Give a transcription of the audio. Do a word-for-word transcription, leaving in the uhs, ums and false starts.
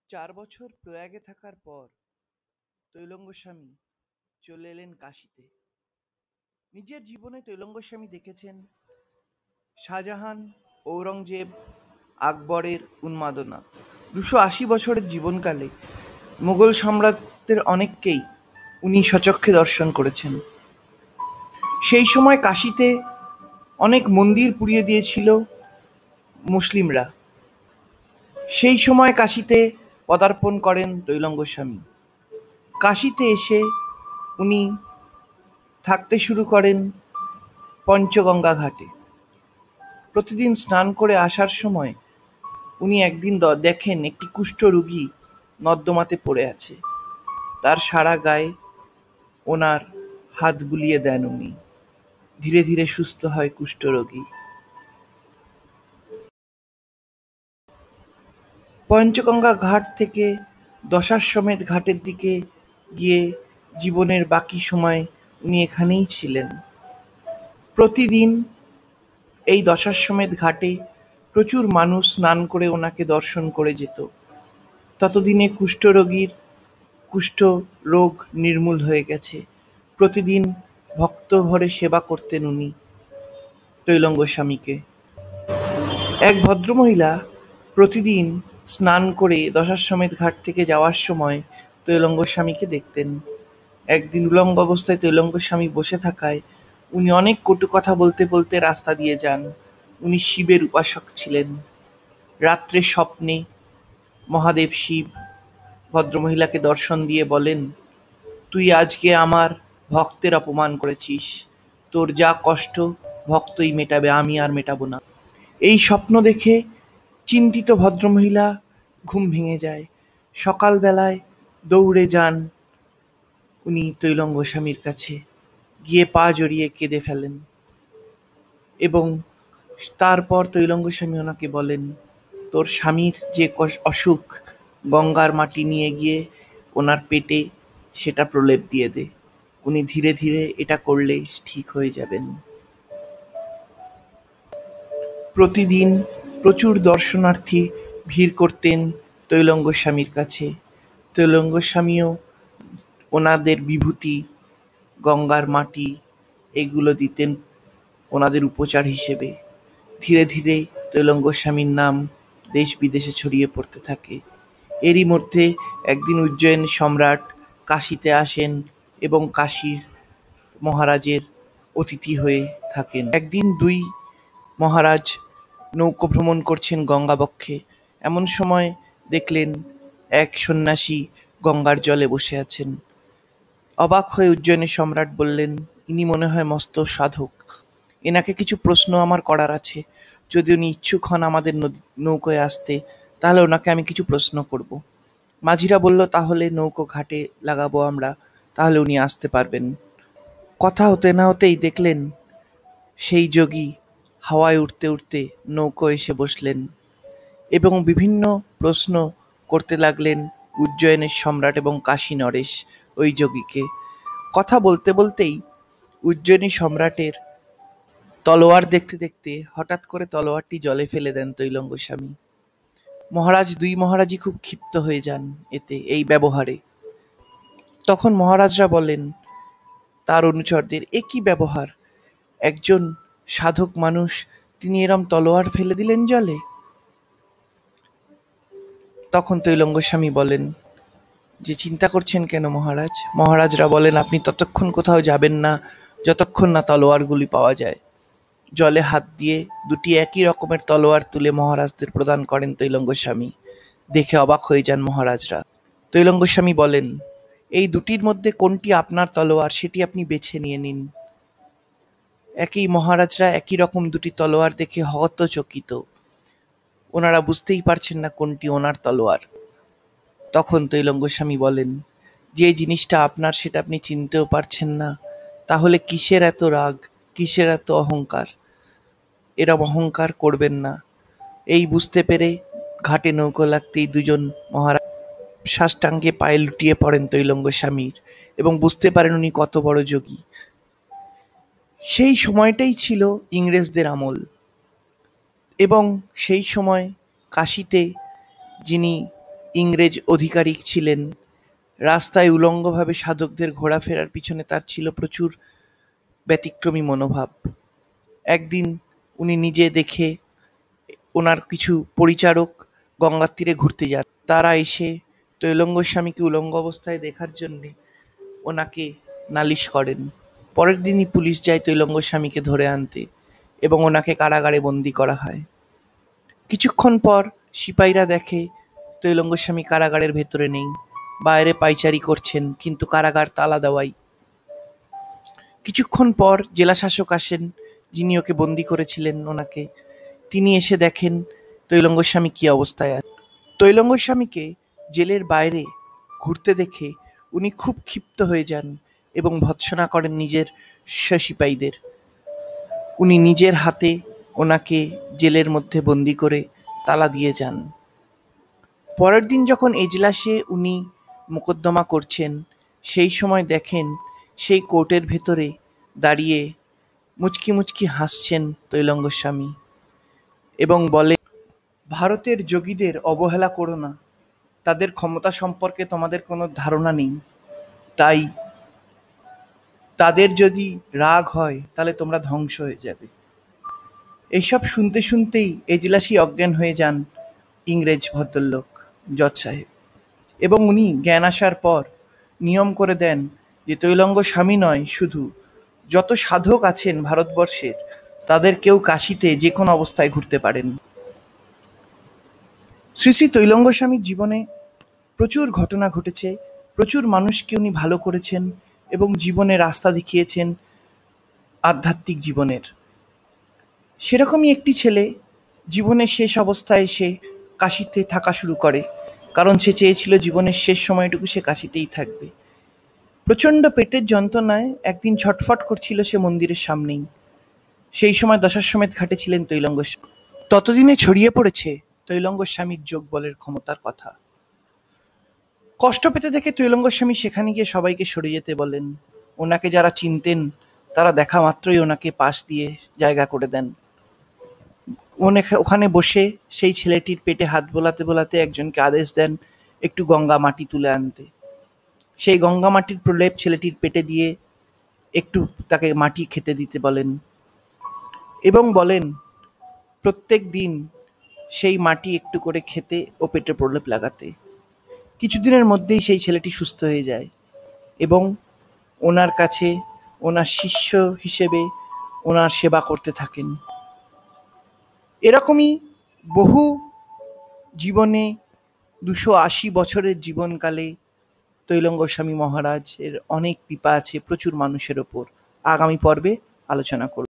চার বছর প্রয়াগে থাকার পর তৈলঙ্গ স্বামী চলে এলেন কাশীতে। নিজের জীবনে তৈলঙ্গ স্বামী দেখেছেন শাহজাহান, ঔরঙ্গজেব, আকবরের উন্মাদনা। দুশো আশি বছরের জীবনকালে মুঘল সম্রাটদের অনেককেই উনি সচক্ষে দর্শন করেছেন। সেই সময় কাশীতে অনেক মন্দির পুড়িয়ে দিয়েছিল মুসলিমরা। সেই সময় কাশীতে পদার্পণ করেন তৈলঙ্গ স্বামী। কাশীতে এসে উনি থাকতে শুরু করেন পঞ্চগঙ্গা ঘাটে। প্রতিদিন স্নান করে আসার সময় উনি একদিন দেখেন একটি কুষ্ঠরোগী নর্দমাতে পড়ে আছে। তার সারা গায়ে ওনার হাত বুলিয়ে দেন উনি। ধীরে ধীরে সুস্থ হয় কুষ্ঠরোগী। পঞ্চগঙ্গা ঘাট থেকে দশাশ্বমেধ ঘাটের দিকে গিয়ে জীবনের বাকি সময় উনি এখানেই ছিলেন। প্রতিদিন এই দশাশ্বমেধ ঘাটে প্রচুর মানুষ স্নান করে ওনাকে দর্শন করে যেত। ততদিনে কুষ্ঠরোগীর কুষ্ঠ রোগ নির্মূল হয়ে গেছে। প্রতিদিন ভক্ত ভরে সেবা করতেন উনি তৈলঙ্গ স্বামীকে। এক ভদ্রমহিলা প্রতিদিন স্নান করে দশাশ্বমেধ ঘাট থেকে যাওয়ার সময় তৈলঙ্গ স্বামীকে দেখতেন। একদিন উলঙ্গ অবস্থায় তৈলঙ্গ স্বামী বসে থাকায় উনি অনেক কটু কথা বলতে বলতে রাস্তা দিয়ে যান। উনি শিবের উপাসক ছিলেন। রাত্রে স্বপ্নে মহাদেব শিব ভদ্রমহিলাকে দর্শন দিয়ে বলেন, তুই আজকে আমার ভক্তের অপমান করেছিস, তোর যা কষ্ট ভক্তই মেটাবে, আমি আর মেটাবো না। এই স্বপ্ন দেখে চিন্তিত ভদ্রমহিলা ঘুম ভেঙে যায়। সকালবেলায় দৌড়ে যান উনি তৈলঙ্গ স্বামীর কাছে, গিয়ে পা জড়িয়ে কেঁদে ফেলেন এবং তারপর তৈলঙ্গ স্বামী ওনাকে বলেন, তোর স্বামীর যে অসুখ, গঙ্গার মাটি নিয়ে গিয়ে ওনার পেটে সেটা প্রলেপ দিয়ে দে, উনি ধীরে ধীরে এটা করলে ঠিক হয়ে যাবেন। প্রতিদিন প্রচুর দর্শনার্থী ভিড় করতেন তৈলঙ্গ স্বামীর কাছে। তৈলঙ্গ স্বামীও ওনাদের বিভূতি, গঙ্গার মাটি এগুলো দিতেন ওনাদের উপচার হিসেবে। ধীরে ধীরে তৈলঙ্গ স্বামীর নাম দেশ বিদেশে ছড়িয়ে পড়তে থাকে। এরই মধ্যে একদিন উজ্জয়িনী সম্রাট কাশীতে আসেন এবং কাশীর মহারাজের অতিথি হয়ে থাকেন। একদিন দুই মহারাজ নৌকো ভ্রমণ করছেন গঙ্গাবক্ষে। এমন সময় দেখলেন এক সন্ন্যাসী গঙ্গার জলে বসে আছেন। অবাক হয়ে উজ্জয়িনী সম্রাট বললেন, ইনি মনে হয় মস্ত সাধক, এনাকে কিছু প্রশ্ন আমার করার আছে। যদি উনি ইচ্ছুক হন আমাদের নৌকোয় আসতে, তাহলে ওনাকে আমি কিছু প্রশ্ন করব। মাঝিরা বলল, তাহলে নৌকো ঘাটে লাগাবো আমরা, তাহলে উনি আসতে পারবেন। কথা হতে না হতেই দেখলেন সেই যোগী হাওয়ায় উঠতে উঠতে নৌকো এসে বসলেন এবং বিভিন্ন প্রশ্ন করতে লাগলেন উজ্জয়িনীর সম্রাট এবং কাশী নরেশ ওই যোগীকে। কথা বলতে বলতেই উজ্জয়িনী সম্রাটের তলোয়ার দেখতে দেখতে হঠাৎ করে তলোয়ারটি জলে ফেলে দেন তৈলঙ্গ স্বামী। মহারাজ দুই মহারাজই খুব ক্ষিপ্ত হয়ে যান এতে, এই ব্যবহারে। তখন মহারাজরা বলেন তার অনুচরদের, এ কি ব্যবহার? একজন সাধক মানুষ, তিনি এরম তলোয়ার ফেলে দিলেন জলে? তখন তৈলঙ্গ স্বামী বলেন যে, চিন্তা করছেন কেন মহারাজ? মহারাজরা বলেন, আপনি ততক্ষণ কোথাও যাবেন না যতক্ষণ না তলোয়ারগুলি পাওয়া যায়। জলে হাত দিয়ে দুটি একই রকমের তলোয়ার তুলে মহারাজদের প্রদান করেন তৈলঙ্গ স্বামী। দেখে অবাক হয়ে যান মহারাজরা। তৈলঙ্গ স্বামী বলেন, এই দুটির মধ্যে কোনটি আপনার তলোয়ার সেটি আপনি বেছে নিয়ে নিন। একই মহারাজরা একই রকম দুটি তলোয়ার দেখে হতচকিত। ওনারা বুঝতেই পারছেন না কোনটি ওনার তলোয়ার। তখন তৈলঙ্গ স্বামী বলেন, যে জিনিসটা আপনার সেটা আপনি চিনতেও পারছেন না, তাহলে কিসের এত রাগ, কিসের এত অহংকার? এরম অহংকার করবেন না। এই বুঝতে পেরে ঘাটে নৌকো লাগতেই দুজন মহারাজ সাষ্টাঙ্গে পায়ে লুটিয়ে পড়েন তৈলঙ্গ স্বামীর এবং বুঝতে পারেন উনি কত বড় যোগী। সেই সময়টাই ছিল ইংরেজদের আমল এবং সেই সময় কাশীতে যিনি ইংরেজ অধিকারিক ছিলেন। রাস্তায় উলঙ্গভাবে সাধকদের ঘোরাফেরার পিছনে তার ছিল প্রচুর ব্যতিক্রমী মনোভাব। একদিন উনি নিজে দেখে ওনার কিছু পরিচারক গঙ্গার তীরে ঘুরতে যান। তারা এসে তৈলঙ্গ স্বামীকে উলঙ্গ অবস্থায় দেখার জন্যে ওনাকে নালিশ করেন। পরের দিনই পুলিশ যায় তৈলঙ্গ স্বামীকে ধরে আনতে এবং ওনাকে কারাগারে বন্দি করা হয়। কিছুক্ষণ পর সিপাহীরা দেখে তৈলঙ্গ স্বামী কারাগারের ভেতরে নেই, বাইরে পায়চারি করছেন, কিন্তু কারাগার তালা দেওয়াই। কিছুক্ষণ পর জেলাশাসক আসেন, যিনি ওকে বন্দি করেছিলেন ওনাকে। তিনি এসে দেখেন তৈলঙ্গ স্বামী কি অবস্থায় আছে। তৈলঙ্গ স্বামীকে জেলের বাইরে ঘুরতে দেখে উনি খুব ক্ষিপ্ত হয়ে যান এবং ভর্ৎসনা করেন নিজের সিপাহীদের। উনি নিজের হাতে ওনাকে জেলের মধ্যে বন্দি করে তালা দিয়ে যান। পরের দিন যখন এজলাসে উনি মোকদ্দমা করছেন, সেই সময় দেখেন সেই কোর্টের ভেতরে দাঁড়িয়ে মুচকি মুচকি হাসছেন তৈলঙ্গ স্বামী এবং বলে, ভারতের যোগীদের অবহেলা করো না, তাদের ক্ষমতা সম্পর্কে তোমাদের কোনো ধারণা নেই, তাই তাদের যদি রাগ হয় তাহলে তোমরা ধ্বংস হয়ে যাবে। এইসব শুনতে শুনতেই এজলাসই অজ্ঞান হয়ে যান ইংরেজ ভদ্রলোক জজ সাহেব, এবং উনি জ্ঞান আসার পর নিয়ম করে দেন যে তৈলঙ্গ স্বামী নয়, শুধু যত সাধক আছেন ভারতবর্ষের তাদের কেউ কাশীতে যে কোনো অবস্থায় ঘুরতে পারেন। শ্রী শ্রী তৈলঙ্গ স্বামীর জীবনে প্রচুর ঘটনা ঘটেছে, প্রচুর মানুষকে উনি ভালো করেছেন এবং জীবনে রাস্তা দেখিয়েছেন আধ্যাত্মিক জীবনের। সেরকমই একটি ছেলে জীবনের শেষ অবস্থায় এসে কাশীতে থাকা শুরু করে, কারণ সে চেয়েছিল জীবনের শেষ সময়টুকু সে কাশীতেই থাকবে। প্রচণ্ড পেটের যন্ত্রণায় একদিন ছটফট করছিল সে মন্দিরের সামনেই। সেই সময় দশাশ্বমেধ ঘাটে ছিলেন তৈলঙ্গ স্বামী। ততদিনে ছড়িয়ে পড়েছে তৈলঙ্গ স্বামীর যোগ বলের ক্ষমতার কথা। কষ্ট পেতে দেখে তৈলঙ্গ স্বামী সেখানে গিয়ে সবাইকে সরে যেতে বলেন। ওনাকে যারা চিনতেন তারা দেখা মাত্রই ওনাকে পাশ দিয়ে জায়গা করে দেন। ওখানে বসে সেই ছেলেটির পেটে হাত বোলাতে বোলাতে একজনকে আদেশ দেন একটু গঙ্গা মাটি তুলে আনতে। সেই গঙ্গা মাটির প্রলেপ ছেলেটির পেটে দিয়ে একটু তাকে মাটি খেতে দিতে বলেন এবং বলেন প্রত্যেক দিন সেই মাটি একটু করে খেতে ও পেটে প্রলেপ লাগাতে। কিছুদিনের মধ্যেই সেই ছেলেটি সুস্থ হয়ে যায় এবং ওনার কাছে ওনার শিষ্য হিসেবে ওনার সেবা করতে থাকেন। এরকমই বহু জীবনে দুশো আশি বছরের জীবনকালে তৈলঙ্গ স্বামী মহারাজের অনেক কৃপা আছে প্রচুর মানুষের ওপর। আগামী পর্বে আলোচনা করব।